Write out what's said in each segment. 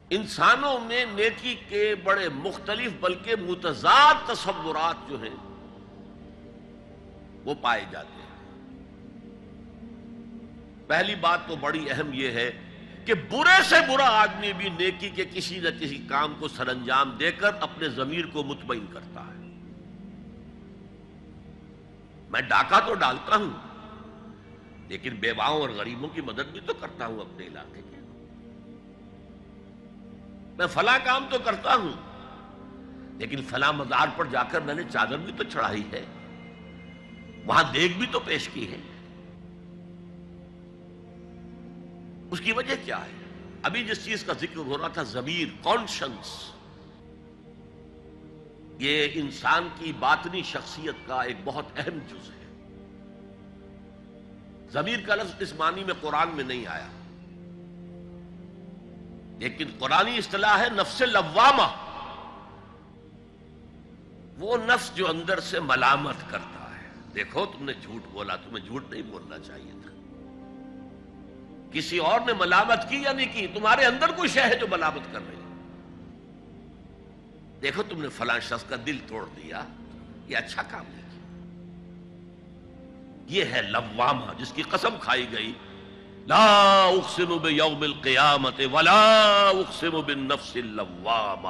انسانوں میں نیکی کے بڑے مختلف بلکہ متضاد تصورات جو ہیں وہ پائے جاتے ہیں۔ پہلی بات تو بڑی اہم یہ ہے کہ برے سے برا آدمی بھی نیکی کے کسی نہ کسی کام کو سر انجام دے کر اپنے ضمیر کو مطمئن کرتا ہے۔ میں ڈاکہ تو ڈالتا ہوں لیکن بیواؤں اور غریبوں کی مدد بھی تو کرتا ہوں اپنے علاقے کے، میں فلاں کام تو کرتا ہوں لیکن فلاں مزار پر جا کر میں نے چادر بھی تو چڑھائی ہے، وہاں دیگ بھی تو پیش کی ہے۔ اس کی وجہ کیا ہے؟ ابھی جس چیز کا ذکر ہو رہا تھا، ضمیر، کانشنس، یہ انسان کی باطنی شخصیت کا ایک بہت اہم جز ہے۔ ضمیر کا لفظ اس معنی میں قرآن میں نہیں آیا، لیکن قرآنی اصطلاح ہے نفس لوامہ، وہ نفس جو اندر سے ملامت کرتا ہے، دیکھو تم نے جھوٹ بولا، تمہیں جھوٹ نہیں بولنا چاہیے تھا، کسی اور نے ملامت کی یا نہیں کی، تمہارے اندر کوئی شے ہے جو ملامت کر رہی ہے، دیکھو تم نے فلاں شخص کا دل توڑ دیا، یہ اچھا کام نہیں کیا۔ یہ ہے لوامہ جس کی قسم کھائی گئی، لا اقسم بیوم القیامت ولا اقسم بالنفس اللوامہ۔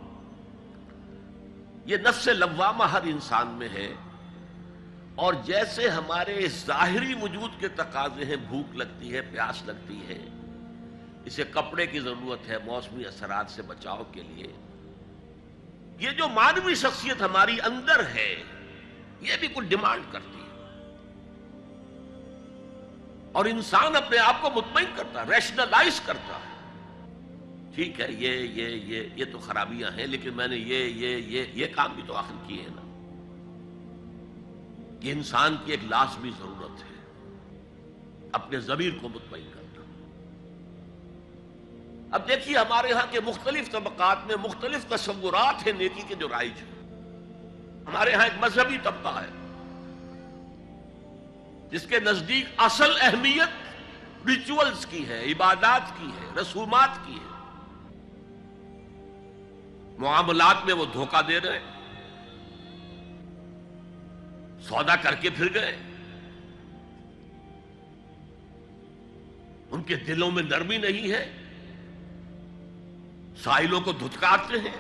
یہ نفس لوامہ ہر انسان میں ہے، اور جیسے ہمارے ظاہری وجود کے تقاضے ہیں، بھوک لگتی ہے، پیاس لگتی ہے، اسے کپڑے کی ضرورت ہے موسمی اثرات سے بچاؤ کے لیے، یہ جو مانوی شخصیت ہماری اندر ہے یہ بھی کچھ ڈیمانڈ کرتی ہے، اور انسان اپنے آپ کو مطمئن کرتا ہے، ریشنلائز کرتا ہے، ٹھیک ہے یہ تو خرابیاں ہیں لیکن میں نے یہ کام بھی تو آخر کیے ہیں نا۔ یہ انسان کی ایک لازمی ضرورت ہے، اپنے ضمیر کو مطمئن کرنا۔ اب دیکھیے ہمارے ہاں کے مختلف طبقات میں مختلف تصورات ہیں نیکی کے جو رائج ہیں۔ ہمارے ہاں ایک مذہبی طبقہ ہے جس کے نزدیک اصل اہمیت ریچولز کی ہے، عبادات کی ہے، رسومات کی ہے، معاملات میں وہ دھوکہ دے رہے ہیں، سودا کر کے پھر گئے، ان کے دلوں میں نرمی نہیں ہے، سائلوں کو دھتکارتے ہیں،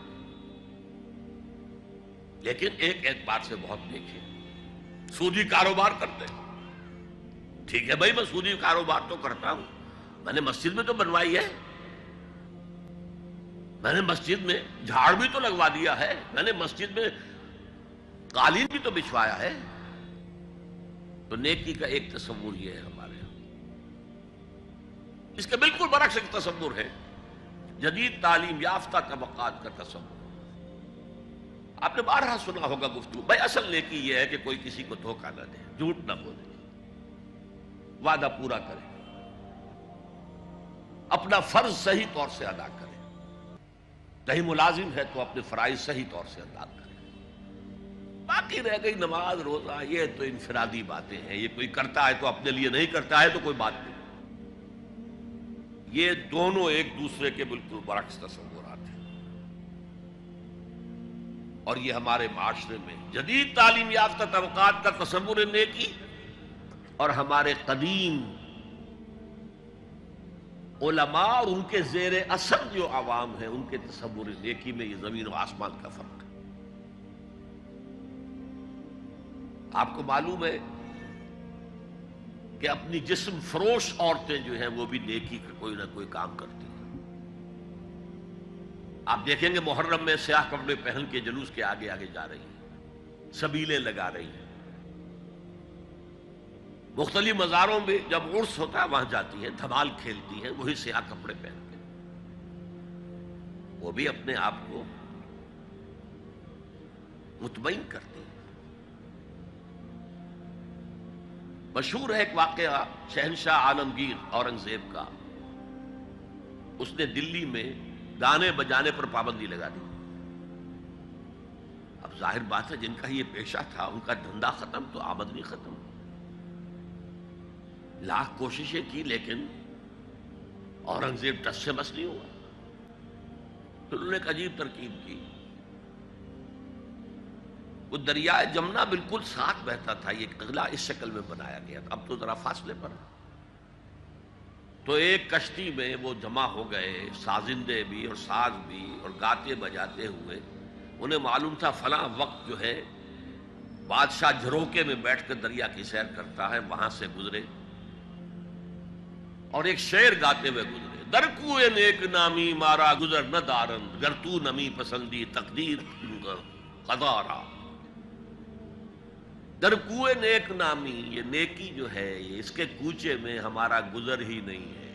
لیکن ایک اعتبار سے بہت نیک ہے، سودی کاروبار کرتے ہیں۔ ٹھیک ہے بھائی، میں سودی کاروبار تو کرتا ہوں، میں نے مسجد میں تو بنوائی ہے، میں نے مسجد میں جھاڑ بھی تو لگوا دیا ہے، میں نے مسجد میں قالین بھی تو بچھوایا ہے۔ تو نیکی کا ایک تصور یہ ہے ہمارے یہاں، اس کے بالکل برعکس ایک تصور ہے جدید تعلیم یافتہ طبقات کا تصور۔ آپ نے بارہا سنا ہوگا گفتگو، بھائی اصل نیکی یہ ہے کہ کوئی کسی کو دھوکہ نہ دے، جھوٹ نہ بولے، وعدہ پورا کرے، اپنا فرض صحیح طور سے ادا کرے، کہیں ملازم ہے تو اپنے فرائض صحیح طور سے ادا کرے۔ باقی رہ گئی نماز روزہ، یہ تو انفرادی باتیں ہیں، یہ کوئی کرتا ہے تو اپنے لیے، نہیں کرتا ہے تو کوئی بات نہیں۔ یہ دونوں ایک دوسرے کے بالکل برعکس تصورات ہیں، اور یہ ہمارے معاشرے میں جدید تعلیم یافتہ طبقات کا تصور نیکی اور ہمارے قدیم علماء اور ان کے زیر اثر جو عوام ہیں ان کے تصور نیکی میں یہ زمین و آسمان کا فرق ہے۔ آپ کو معلوم ہے کہ اپنی جسم فروش عورتیں جو ہیں وہ بھی نیکی کا کوئی نہ کوئی کام کرتی ہیں۔ آپ دیکھیں گے محرم میں سیاہ کپڑے پہن کے جلوس کے آگے آگے جا رہی ہیں، سبیلیں لگا رہی ہیں، مختلف مزاروں میں جب عرس ہوتا ہے وہاں جاتی ہیں، دھمال کھیلتی ہیں، وہی سیاہ کپڑے پہن کے، وہ بھی اپنے آپ کو مطمئن کرتی ہیں۔ مشہور ہے ایک واقعہ شہنشاہ عالمگیر اورنگزیب کا، اس نے دلی میں گانے بجانے پر پابندی لگا دی۔ اب ظاہر بات ہے جن کا یہ پیشہ تھا ان کا دھندا ختم تو آمدنی ختم، لاکھ کوششیں کی لیکن اورنگزیب ٹس سے مس نہیں ہوا۔ تو انہوں نے ایک عجیب ترکیب کی. وہ دریائے جمنا بالکل ساتھ بہتا تھا، یہ قلعہ اس شکل میں بنایا گیا تھا، اب تو ذرا فاصلے پر ہے. تو ایک کشتی میں وہ جمع ہو گئے، سازندے بھی اور ساز بھی اور گاتے بجاتے ہوئے. انہیں معلوم تھا فلاں وقت جو ہے بادشاہ جھروکے میں بیٹھ کر دریا کی سیر کرتا ہے، وہاں سے گزرے اور ایک شعر گاتے ہوئے گزرے. در کوئے نیک نامی مارا گزر نہ دارند، گر تو نمی پسندی تقدیر قضا. در کوئے نیک نامی، یہ نیکی جو ہے یہ اس کے کوچے میں ہمارا گزر ہی نہیں ہے.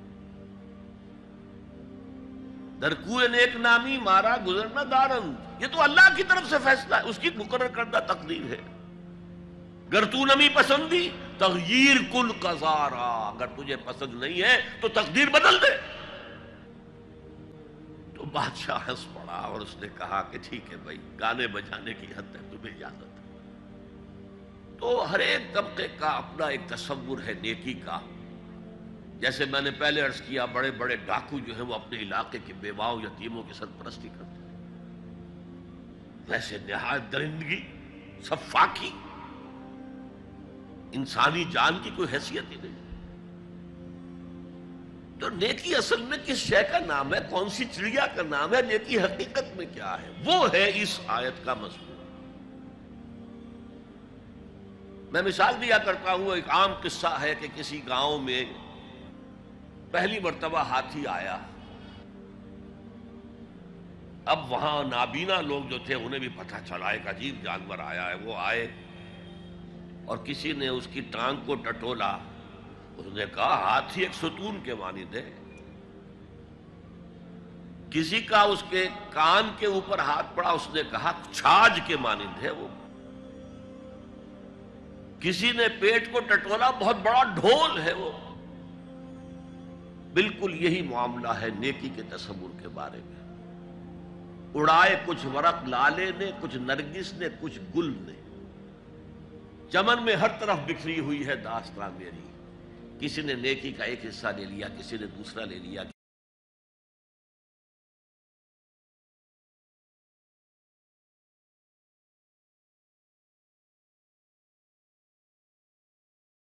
در کوئے نیک نامی مارا گزر نہ دارند، یہ تو اللہ کی طرف سے فیصلہ ہے، اس کی مقرر کردہ تقدیر ہے. گر تو نمی پسندی تغییر کل قضارا، اگر تجھے پسند نہیں ہے تو تقدیر بدل دے. تو بادشاہ ہنس پڑا اور اس نے کہا کہ ٹھیک ہے بھائی، گانے بجانے کی حد تک تمہیں اجازت ہے. تو ہر ایک طبقے کا اپنا ایک تصور ہے نیکی کا. جیسے میں نے پہلے عرض کیا، بڑے بڑے ڈاکو جو ہیں وہ اپنے علاقے کے بیواؤں یتیموں کی سرپرستی کرتے ہیں، ویسے نہایت درندگی، سفاکی، انسانی جان کی کوئی حیثیت ہی نہیں. تو نیکی اصل میں کس شے کا نام ہے، کون سی چڑیا کا نام ہے، نیکی حقیقت میں کیا ہے، وہ ہے اس آیت کا مضمون. میں مثال دیا کرتا ہوں، ایک عام قصہ ہے کہ کسی گاؤں میں پہلی مرتبہ ہاتھی آیا. اب وہاں نابینا لوگ جو تھے انہیں بھی پتہ چلا ایک عجیب جانور آیا ہے. وہ آئے اور کسی نے اس کی ٹانگ کو ٹٹولا. اس نے کہا ہاتھی ایک ستون کے مانند ہے. کسی کا اس کے کان کے اوپر ہاتھ پڑا، اس نے کہا چھاج کے مانند ہے وہ. کسی نے پیٹ کو ٹٹولا، بہت بڑا ڈھول ہے وہ. بالکل یہی معاملہ ہے نیکی کے تصور کے بارے میں. اڑائے کچھ ورق لالے نے، کچھ نرگس نے، کچھ گل نے، چمن میں ہر طرف بکھری ہوئی ہے داستان میری. کسی نے نیکی کا ایک حصہ لے لیا، کسی نے دوسرا لے لیا.